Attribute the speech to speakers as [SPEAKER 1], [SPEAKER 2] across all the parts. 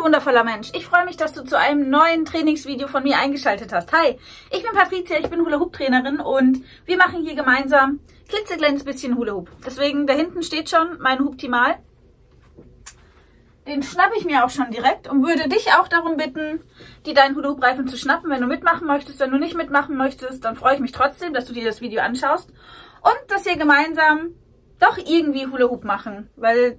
[SPEAKER 1] wundervoller Mensch, ich freue mich, dass du zu einem neuen Trainingsvideo von mir eingeschaltet hast. Hi, ich bin Patricia, ich bin Hula-Hoop-Trainerin und wir machen hier gemeinsam klitzekleines bisschen Hula-Hoop. Deswegen, da hinten steht schon mein Hooptimal. Den schnappe ich mir auch schon direkt und würde dich auch darum bitten, dir deinen Hula-Hoop-Reifen zu schnappen, wenn du mitmachen möchtest. Wenn du nicht mitmachen möchtest, dann freue ich mich trotzdem, dass du dir das Video anschaust und dass wir gemeinsam doch irgendwie Hula-Hoop machen, weil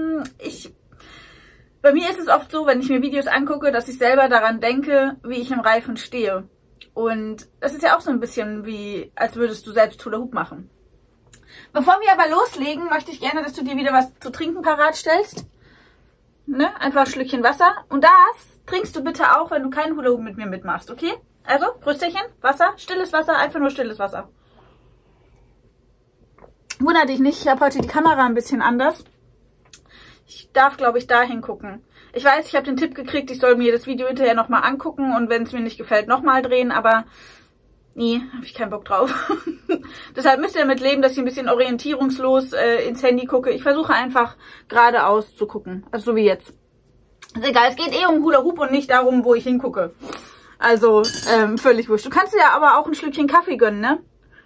[SPEAKER 1] bei mir ist es oft so, wenn ich mir Videos angucke, dass ich selber daran denke, wie ich im Reifen stehe. Und das ist ja auch so ein bisschen wie, als würdest du selbst Hula-Hoop machen. Bevor wir aber loslegen, möchte ich gerne, dass du dir wieder was zu trinken parat stellst. Ne? Einfach ein Schlückchen Wasser. Und das trinkst du bitte auch, wenn du keinen Hula-Hoop mit mir mitmachst, okay? Also, Brüsterchen, Wasser, stilles Wasser, einfach nur stilles Wasser. Wunder dich nicht, ich habe heute die Kamera ein bisschen anders. Ich darf, glaube ich, da hingucken. Ich weiß, ich habe den Tipp gekriegt, ich soll mir das Video hinterher nochmal angucken und wenn es mir nicht gefällt, nochmal drehen, aber nee, habe ich keinen Bock drauf. Deshalb müsst ihr damit leben, dass ich ein bisschen orientierungslos ins Handy gucke. Ich versuche einfach geradeaus zu gucken, also so wie jetzt. Ist egal, es geht eh um Hula Hoop und nicht darum, wo ich hingucke. Also, völlig wurscht. Du kannst dir aber auch ein Schlückchen Kaffee gönnen, ne?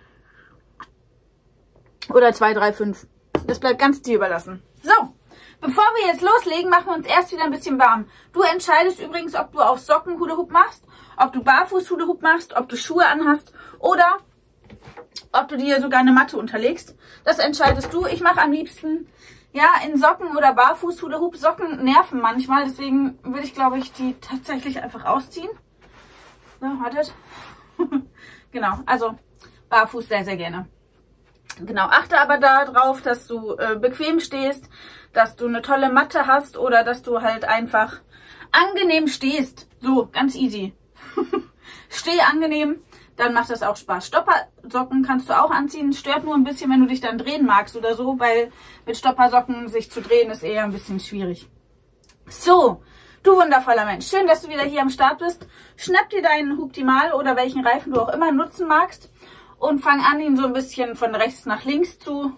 [SPEAKER 1] Oder 2, 3, 5. Das bleibt ganz dir überlassen. So. Bevor wir jetzt loslegen, machen wir uns erst wieder ein bisschen warm. Du entscheidest übrigens, ob du auf Socken Hula-Hoop machst, ob du barfuß Hula-Hoop machst, ob du Schuhe anhast oder ob du dir sogar eine Matte unterlegst. Das entscheidest du. Ich mache am liebsten ja in Socken oder barfuß Hula-Hoop. Socken nerven manchmal, deswegen würde ich, glaube ich, die tatsächlich einfach ausziehen. So, wartet. Genau, also barfuß sehr, sehr gerne. Genau, achte aber darauf, dass du bequem stehst, dass du eine tolle Matte hast oder dass du halt einfach angenehm stehst. So, ganz easy. Steh angenehm, dann macht das auch Spaß. Stoppersocken kannst du auch anziehen. Stört nur ein bisschen, wenn du dich dann drehen magst oder so, weil mit Stoppersocken sich zu drehen ist eher ein bisschen schwierig. So, du wundervoller Mensch. Schön, dass du wieder hier am Start bist. Schnapp dir deinen Hooptimal oder welchen Reifen du auch immer nutzen magst. Und fang an, ihn so ein bisschen von rechts nach links zu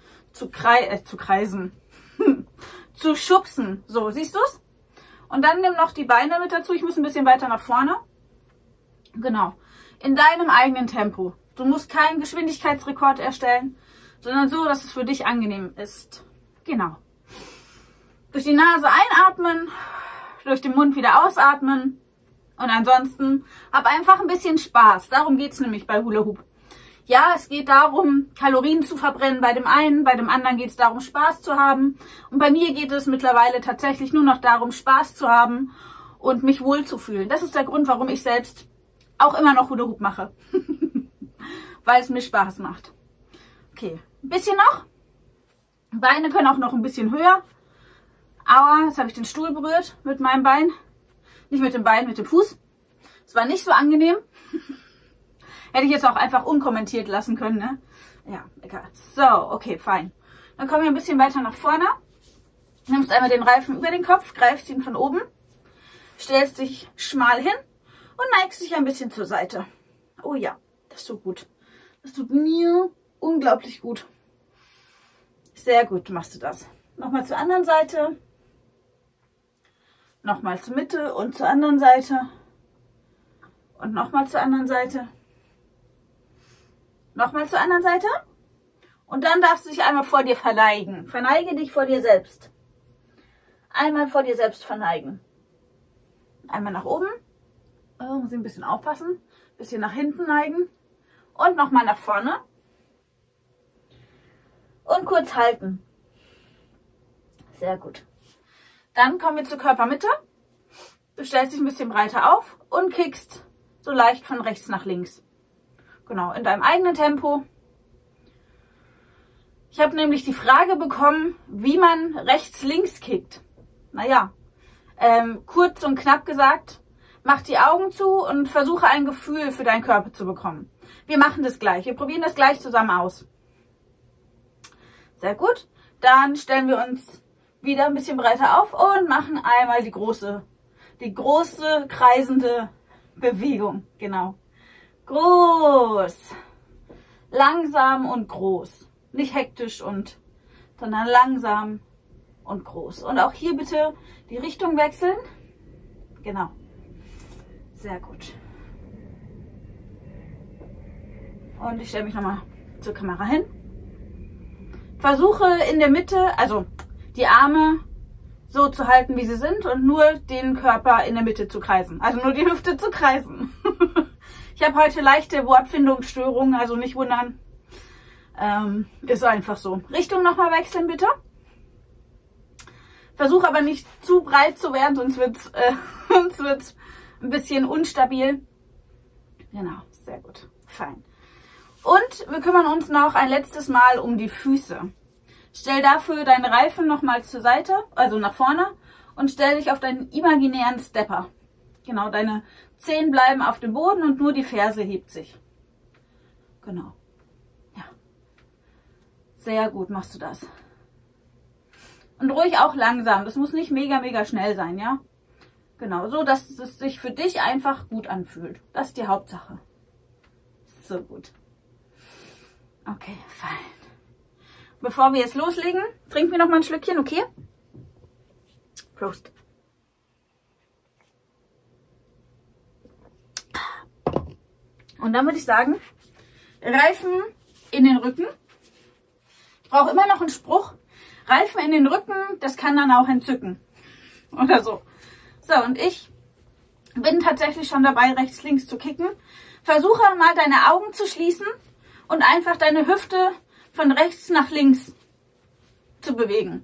[SPEAKER 1] kreisen. Zu schubsen. So, siehst du's? Und dann nimm noch die Beine mit dazu. Ich muss ein bisschen weiter nach vorne. Genau. In deinem eigenen Tempo. Du musst keinen Geschwindigkeitsrekord erstellen, sondern so, dass es für dich angenehm ist. Genau. Durch die Nase einatmen, durch den Mund wieder ausatmen. Und ansonsten hab einfach ein bisschen Spaß. Darum geht's nämlich bei Hula Hoop. Ja, es geht darum, Kalorien zu verbrennen bei dem einen, bei dem anderen geht es darum, Spaß zu haben. Und bei mir geht es mittlerweile tatsächlich nur noch darum, Spaß zu haben und mich wohlzufühlen. Das ist der Grund, warum ich selbst auch immer noch Hula Hoop mache. Weil es mir Spaß macht. Okay, ein bisschen noch. Beine können auch noch ein bisschen höher. Aua, jetzt habe ich den Stuhl berührt mit meinem Bein. Nicht mit dem Bein, mit dem Fuß. Es war nicht so angenehm. Hätte ich jetzt auch einfach unkommentiert lassen können, ne? Ja, egal. So, okay, fein. Dann kommen wir ein bisschen weiter nach vorne. Nimmst einmal den Reifen über den Kopf, greifst ihn von oben, stellst dich schmal hin und neigst dich ein bisschen zur Seite. Oh ja, das tut gut. Das tut mir unglaublich gut. Sehr gut machst du das. Nochmal zur anderen Seite. Nochmal zur Mitte und zur anderen Seite. Und nochmal zur anderen Seite. Nochmal zur anderen Seite. Und dann darfst du dich einmal vor dir verneigen. Verneige dich vor dir selbst. Einmal vor dir selbst verneigen. Einmal nach oben. Oh, muss ich ein bisschen aufpassen. Ein bisschen nach hinten neigen. Und nochmal nach vorne. Und kurz halten. Sehr gut. Dann kommen wir zur Körpermitte. Du stellst dich ein bisschen breiter auf und kickst so leicht von rechts nach links. Genau, in deinem eigenen Tempo. Ich habe nämlich die Frage bekommen, wie man rechts-links kickt. Naja, kurz und knapp gesagt, mach die Augen zu und versuche ein Gefühl für deinen Körper zu bekommen. Wir machen das gleich. Wir probieren das gleich zusammen aus. Sehr gut. Dann stellen wir uns wieder ein bisschen breiter auf und machen einmal die große kreisende Bewegung. Genau. Groß, langsam und groß. Nicht hektisch sondern langsam und groß. Und auch hier bitte die Richtung wechseln. Genau. Sehr gut. Und ich stelle mich nochmal zur Kamera hin. Versuche in der Mitte, also die Arme so zu halten, wie sie sind und nur den Körper in der Mitte zu kreisen. Also nur die Hüfte zu kreisen. Ich habe heute leichte Wortfindungsstörungen, also nicht wundern. Ist einfach so. Richtung nochmal wechseln, bitte. Versuch aber nicht zu breit zu werden, sonst wird's ein bisschen unstabil. Genau, sehr gut. Fein. Und wir kümmern uns noch ein letztes Mal um die Füße. Stell dafür deinen Reifen nochmal zur Seite, also nach vorne, und stell dich auf deinen imaginären Stepper. Genau, deine Zehen bleiben auf dem Boden und nur die Ferse hebt sich. Genau. Ja. Sehr gut machst du das. Und ruhig auch langsam. Das muss nicht mega, mega schnell sein, ja? Genau, so, dass es sich für dich einfach gut anfühlt. Das ist die Hauptsache. So gut. Okay, fein. Bevor wir jetzt loslegen, trinken wir noch mal ein Schlückchen, okay? Prost. Und dann würde ich sagen, Reifen in den Rücken. Ich brauche immer noch einen Spruch. Reifen in den Rücken, das kann dann auch entzücken. Oder so. So, und ich bin tatsächlich schon dabei, rechts, links zu kicken. Versuche mal deine Augen zu schließen und einfach deine Hüfte von rechts nach links zu bewegen.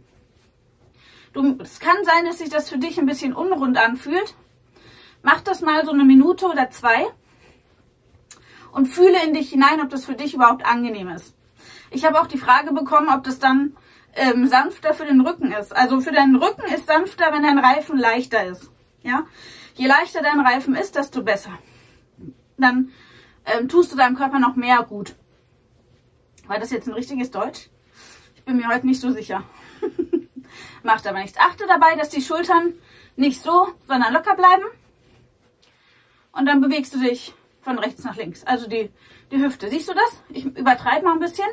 [SPEAKER 1] Es kann sein, dass sich das für dich ein bisschen unrund anfühlt. Mach das mal so eine Minute oder 2 und fühle in dich hinein, ob das für dich überhaupt angenehm ist. Ich habe auch die Frage bekommen, ob das dann sanfter für den Rücken ist. Also für deinen Rücken ist sanfter, wenn dein Reifen leichter ist. Ja? Je leichter dein Reifen ist, desto besser. Dann tust du deinem Körper noch mehr gut. War das jetzt ein richtiges Deutsch? Ich bin mir heute nicht so sicher. Macht aber nichts. Achte dabei, dass die Schultern nicht so, sondern locker bleiben. Und dann bewegst du dich von rechts nach links. Also die Hüfte. Siehst du das? Ich übertreibe mal ein bisschen.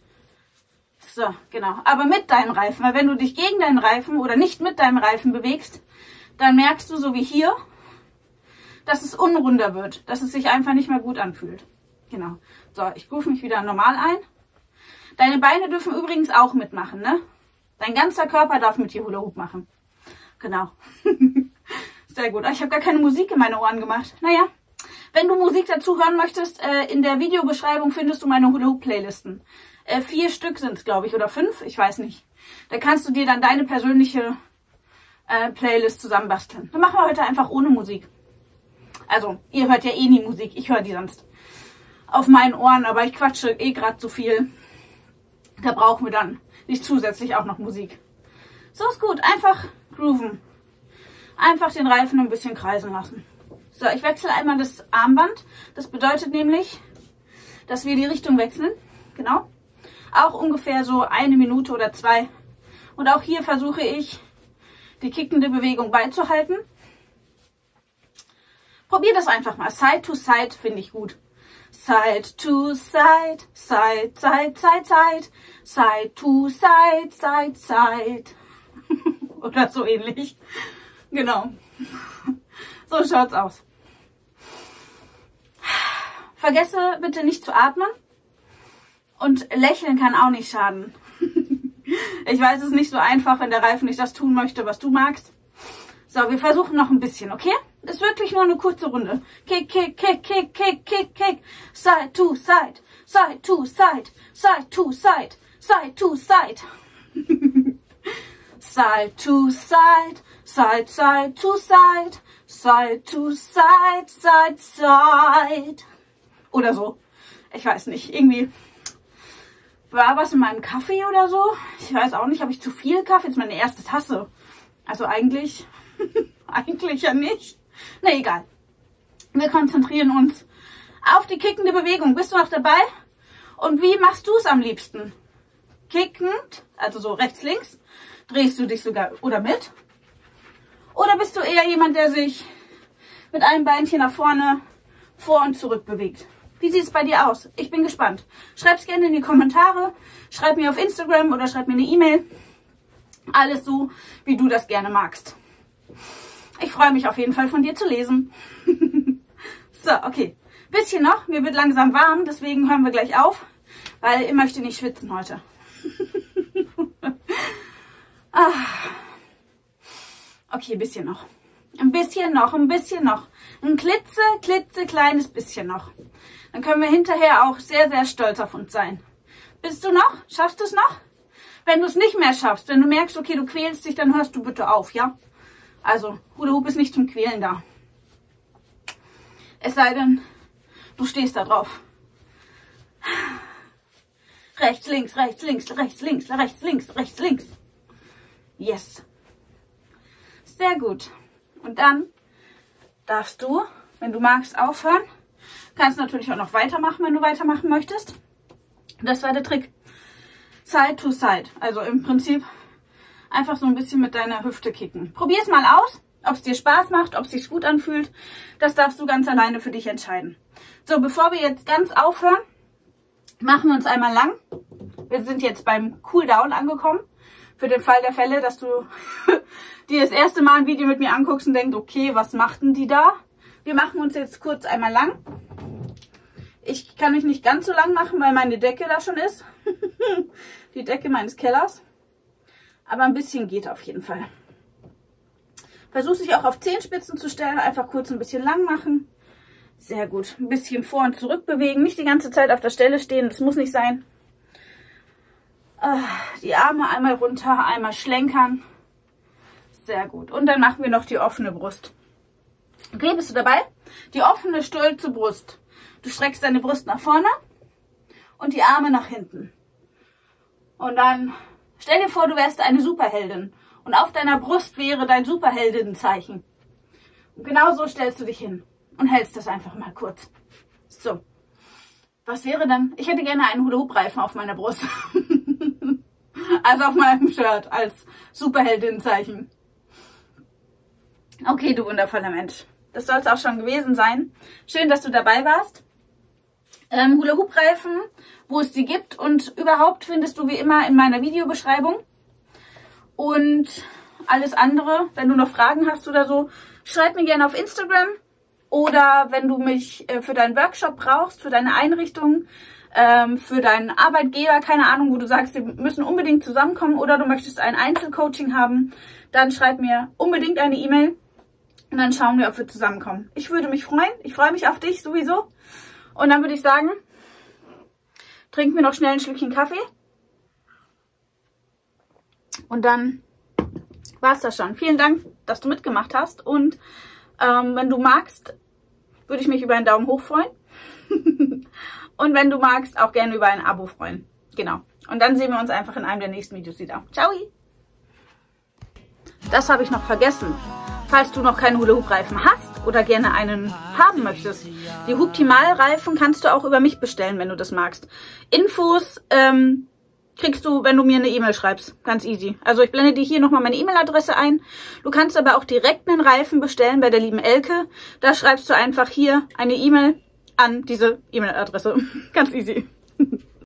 [SPEAKER 1] So, genau. Aber mit deinem Reifen. Weil wenn du dich gegen deinen Reifen oder nicht mit deinem Reifen bewegst, dann merkst du, so wie hier, dass es unrunder wird. Dass es sich einfach nicht mehr gut anfühlt. Genau. So, ich rufe mich wieder normal ein. Deine Beine dürfen übrigens auch mitmachen, ne? Dein ganzer Körper darf mit dir Hula Hoop machen. Genau. Sehr gut. Ich habe gar keine Musik in meine Ohren gemacht. Naja, wenn du Musik dazu hören möchtest, in der Videobeschreibung findest du meine Hula Hoop Playlisten. 4 Stück sind es, glaube ich, oder 5, ich weiß nicht. Da kannst du dir dann deine persönliche Playlist zusammenbasteln. Dann machen wir heute einfach ohne Musik. Also, ihr hört ja eh nie Musik, ich höre die sonst auf meinen Ohren, aber ich quatsche eh gerade so viel. Da brauchen wir dann nicht zusätzlich auch noch Musik. So ist gut, einfach grooven. Einfach den Reifen ein bisschen kreisen lassen. So, ich wechsle einmal das Armband. Das bedeutet nämlich, dass wir die Richtung wechseln. Genau. Auch ungefähr so 1 Minute oder 2. Und auch hier versuche ich, die kickende Bewegung beizuhalten. Probier das einfach mal. Side to Side finde ich gut. Side to Side, Side, Side, Side, Side, Side to Side, Side, Side. Oder so ähnlich. Genau. So schaut's aus. Vergesse bitte nicht zu atmen. Und lächeln kann auch nicht schaden. Ich weiß, es ist nicht so einfach, wenn der Reifen nicht das tun möchte, was du magst. So, wir versuchen noch ein bisschen, okay? Ist wirklich nur eine kurze Runde. Kick, kick, kick, kick, kick, kick, kick. Side to side, side to side, side to side, side to side. Side to side, side, side to side, side to side, side, side. Oder so. Ich weiß nicht, irgendwie war was in meinem Kaffee oder so. Ich weiß auch nicht, habe ich zu viel Kaffee? Jetzt meine erste Tasse. Also eigentlich, eigentlich ja nicht. Na egal. Wir konzentrieren uns auf die kickende Bewegung. Bist du noch dabei? Und wie machst du es am liebsten? Kickend, also so rechts, links. Drehst du dich sogar oder mit? Oder bist du eher jemand, der sich mit einem Beinchen nach vorne, vor und zurück bewegt? Wie sieht es bei dir aus? Ich bin gespannt. Schreib es gerne in die Kommentare. Schreib mir auf Instagram oder schreib mir eine E-Mail. Alles so, wie du das gerne magst. Ich freue mich auf jeden Fall von dir zu lesen. So, okay. Bisschen noch. Mir wird langsam warm, deswegen hören wir gleich auf, weil ich möchte nicht schwitzen heute. Okay, ein bisschen noch. Ein bisschen noch, ein bisschen noch. Ein klitzekleines bisschen noch. Dann können wir hinterher auch sehr, sehr stolz auf uns sein. Bist du noch? Schaffst du es noch? Wenn du es nicht mehr schaffst, wenn du merkst, okay, du quälst dich, dann hörst du bitte auf, ja? Also, Hula Hoop ist nicht zum Quälen da. Es sei denn, du stehst da drauf. Rechts, links, rechts, links, rechts, links, rechts, links, rechts, links. Yes. Sehr gut. Und dann darfst du, wenn du magst, aufhören. Kannst natürlich auch noch weitermachen, wenn du weitermachen möchtest. Das war der Trick. Side to Side. Also im Prinzip einfach so ein bisschen mit deiner Hüfte kicken. Probier es mal aus, ob es dir Spaß macht, ob es sich gut anfühlt. Das darfst du ganz alleine für dich entscheiden. So, bevor wir jetzt ganz aufhören, machen wir uns einmal lang. Wir sind jetzt beim Cooldown angekommen. Für den Fall der Fälle, dass du dir das erste Mal ein Video mit mir anguckst und denkst, okay, was machten die da? Wir machen uns jetzt kurz einmal lang. Ich kann mich nicht ganz so lang machen, weil meine Decke da schon ist. Die Decke meines Kellers. Aber ein bisschen geht auf jeden Fall. Versuch dich auch auf Zehenspitzen zu stellen. Einfach kurz ein bisschen lang machen. Sehr gut. Ein bisschen vor und zurück bewegen. Nicht die ganze Zeit auf der Stelle stehen. Das muss nicht sein. Die Arme einmal runter, einmal schlenkern. Sehr gut. Und dann machen wir noch die offene Brust. Okay, bist du dabei? Die offene, stolze Brust. Du streckst deine Brust nach vorne und die Arme nach hinten. Und dann stell dir vor, du wärst eine Superheldin. Und auf deiner Brust wäre dein Superheldinnenzeichen. Und genau so stellst du dich hin und hältst das einfach mal kurz. So. Was wäre dann? Ich hätte gerne einen Hula-Hoop-Reifen auf meiner Brust. Also auf meinem Shirt als Superheldinnenzeichen. Okay, du wundervoller Mensch. Das soll es auch schon gewesen sein. Schön, dass du dabei warst. Hula-Hoop-Reifen, wo es die gibt und überhaupt findest du wie immer in meiner Videobeschreibung. Und alles andere, wenn du noch Fragen hast oder so, schreib mir gerne auf Instagram. Oder wenn du mich für deinen Workshop brauchst, für deine Einrichtung, für deinen Arbeitgeber, keine Ahnung, wo du sagst, wir müssen unbedingt zusammenkommen oder du möchtest ein Einzelcoaching haben, dann schreib mir unbedingt eine E-Mail und dann schauen wir, ob wir zusammenkommen. Ich würde mich freuen. Ich freue mich auf dich sowieso. Und dann würde ich sagen, trinken wir noch schnell ein Schlückchen Kaffee. Und dann war es das schon. Vielen Dank, dass du mitgemacht hast. Und wenn du magst, würde ich mich über einen Daumen hoch freuen. Und wenn du magst, auch gerne über ein Abo freuen. Genau. Und dann sehen wir uns einfach in einem der nächsten Videos wieder. Ciao! Das habe ich noch vergessen. Falls du noch keinen Hula-Hoop-Reifen hast oder gerne einen haben möchtest, die Hooptimal-Reifen kannst du auch über mich bestellen, wenn du das magst. Infos kriegst du, wenn du mir eine E-Mail schreibst. Ganz easy. Also ich blende dir hier nochmal meine E-Mail-Adresse ein. Du kannst aber auch direkt einen Reifen bestellen bei der lieben Elke. Da schreibst du einfach hier eine E-Mail an diese E-Mail-Adresse. Ganz easy.